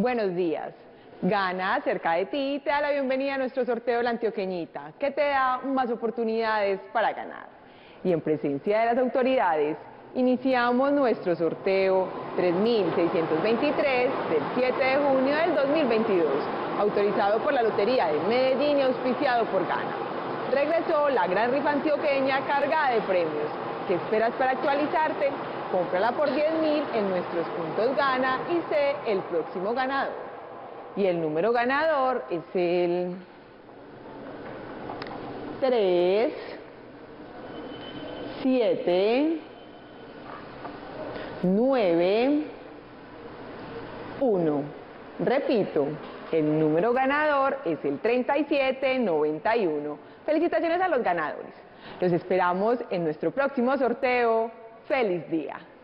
Buenos días. Gana cerca de ti te da la bienvenida a nuestro sorteo de la Antioqueñita, que te da más oportunidades para ganar. Y en presencia de las autoridades, iniciamos nuestro sorteo 3623 del 7 de junio del 2022, autorizado por la Lotería de Medellín y auspiciado por Gana. Regresó la gran rifa antioqueña cargada de premios. ¿Qué esperas para actualizarte? Cómprala por 10.000 en nuestros puntos Gana y sé el próximo ganador. Y el número ganador es el 3, 7, 9, 1. Repito, el número ganador es el 3791. Felicitaciones a los ganadores. Los esperamos en nuestro próximo sorteo. ¡Feliz día!